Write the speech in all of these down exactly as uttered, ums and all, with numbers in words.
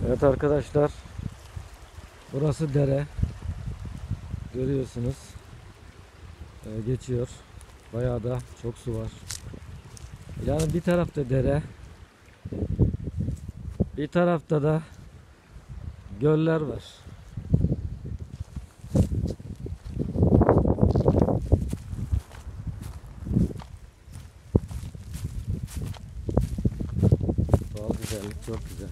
Evet arkadaşlar, burası dere, görüyorsunuz. Ee, geçiyor, bayağı da çok su var. Yani bir tarafta dere, bir tarafta da göller var. Doğal güzellik çok güzel.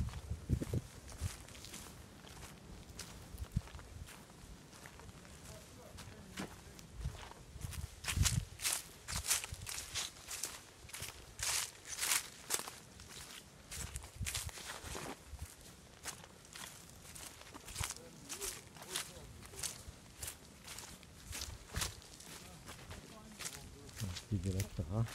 Bir gölet daha.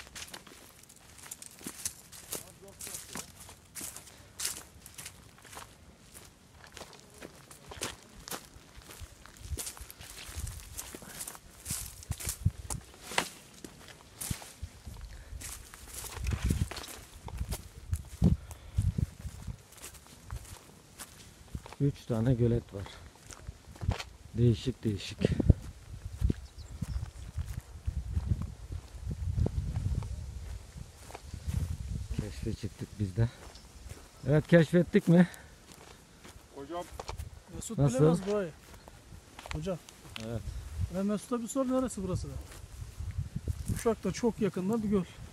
Üç tane gölet var. Değişik değişik. Keşfe çıktık biz de. Evet, keşfettik mi? Hocam Mesut Nasıl? bilemez burayı. Hocam. Evet. Ben Mesut'a bir sor, neresi burası da? Uşak'ta çok yakında bir göl.